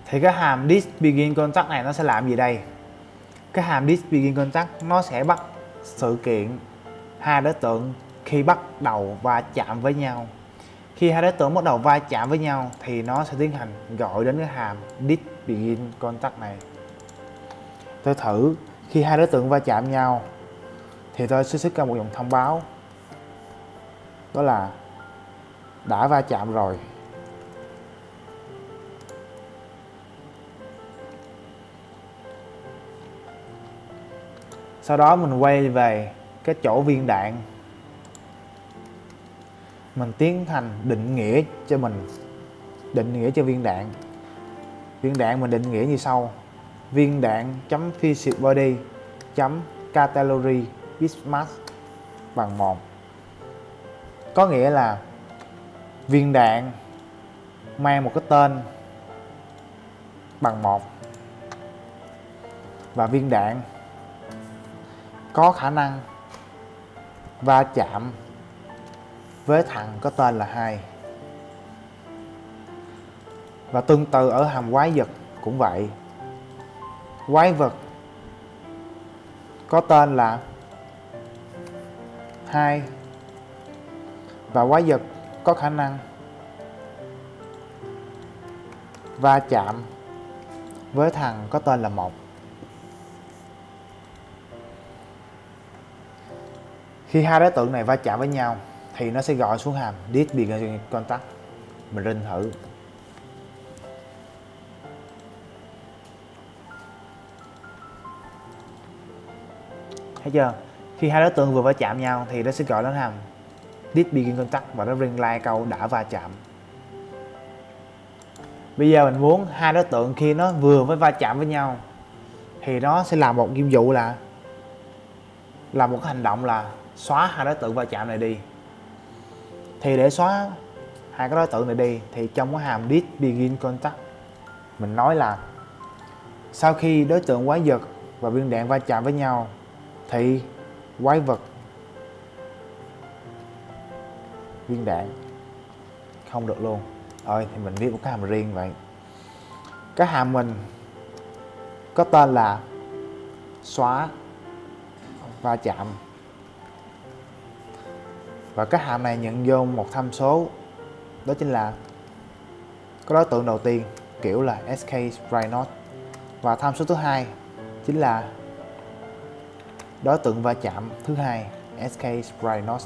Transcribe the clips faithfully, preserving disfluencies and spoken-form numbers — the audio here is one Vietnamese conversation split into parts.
Thì cái hàm this begin contact này nó sẽ làm gì đây? Cái hàm this begin contact nó sẽ bắt sự kiện hai đối tượng khi bắt đầu va chạm với nhau. Khi hai đối tượng bắt đầu va chạm với nhau thì nó sẽ tiến hành gọi đến cái hàm this begin contact này. Tôi thử khi hai đối tượng va chạm nhau thì tôi sẽ xuất ra một dòng thông báo, đó là đã va chạm rồi. Sau đó mình quay về cái chỗ viên đạn, mình tiến hành định nghĩa cho mình định nghĩa cho viên đạn. Viên đạn mình định nghĩa như sau: viên đạn chấm physics body chấm calorie bit mass bằng một. Có nghĩa là viên đạn mang một cái tên bằng một và viên đạn có khả năng va chạm với thằng có tên là hai. Và tương tự ở hàm quái vật cũng vậy. Quái vật có tên là hai và quái vật có khả năng va chạm với thằng có tên là một. Khi hai đối tượng này va chạm với nhau thì nó sẽ gọi xuống hàm this begin contact. Mình rinh thử. Thấy chưa? Khi hai đối tượng vừa va chạm nhau thì nó sẽ gọi đến hàm this begin contact và nó ring lại câu đã va chạm. Bây giờ mình muốn hai đối tượng khi nó vừa mới va chạm với nhau thì nó sẽ làm một nhiệm vụ là làm một cái hành động là xóa hai đối tượng va chạm này đi. Thì để xóa hai cái đối tượng này đi thì trong cái hàm this begin contact mình nói là sau khi đối tượng quái vật và viên đạn va chạm với nhau thì quái vật viên đạn không được luôn. Rồi thì mình viết một cái hàm riêng vậy. Cái hàm mình có tên là xóa va chạm. Và cái hàm này nhận vô một tham số, đó chính là cái đối tượng đầu tiên kiểu là sk sprite not, và tham số thứ hai chính là đối tượng va chạm thứ hai sk sprite not.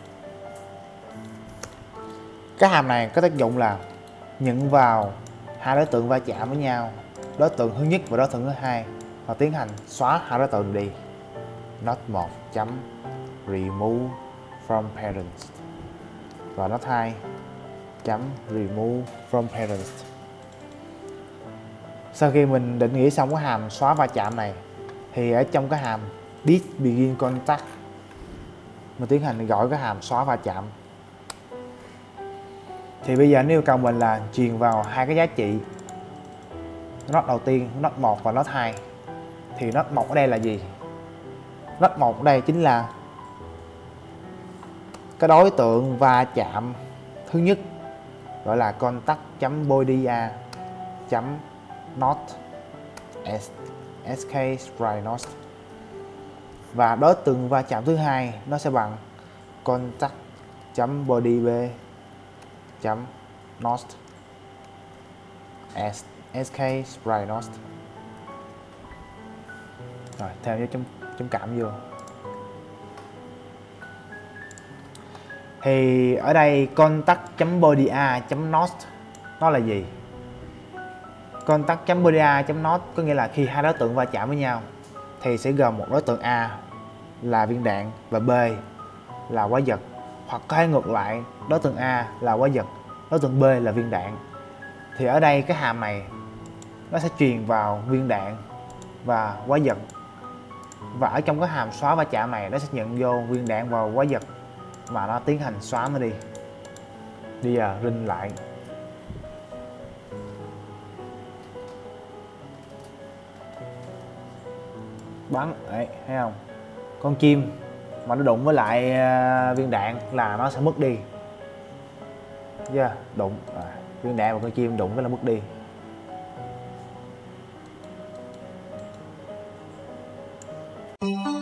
Cái hàm này có tác dụng là nhận vào hai đối tượng va chạm với nhau, đối tượng thứ nhất và đối tượng thứ hai, và tiến hành xóa hai đối tượng đi. Not một chấm remove from parents và not hai chấm remove from parents. Sau khi mình định nghĩa xong cái hàm xóa va chạm này thì ở trong cái hàm this begin contact mình tiến hành gọi cái hàm xóa va chạm. Thì bây giờ nó yêu cầu mình là truyền vào hai cái giá trị not đầu tiên, not một và not hai. Thì not một ở đây là gì? Not một ở đây chính là cái đối tượng va chạm thứ nhất, gọi là contact.body chấm not sk sprite not, và đối tượng va chạm thứ hai nó sẽ bằng contact.body b chấm not sk sprite not. Rồi thêm dấu chấm chấm cảm vô. Thì ở đây contact.body chấm not nó là gì? Contact.body chấm not có nghĩa là khi hai đối tượng va chạm với nhau thì sẽ gồm một đối tượng A là viên đạn và B là quái vật, hoặc có thể ngược lại, đối tượng A là quái vật, đối tượng B là viên đạn. Thì ở đây cái hàm này nó sẽ truyền vào viên đạn và quái vật, và ở trong cái hàm xóa va chạm này nó sẽ nhận vô viên đạn vào quái vật mà nó tiến hành xóa nó đi. Bây giờ ring lại. Bắn, đấy, thấy không? Con chim mà nó đụng với lại uh, viên đạn là nó sẽ mất đi. Yeah, đụng à, viên đạn và con chim đụng cái là mất đi. Thank you.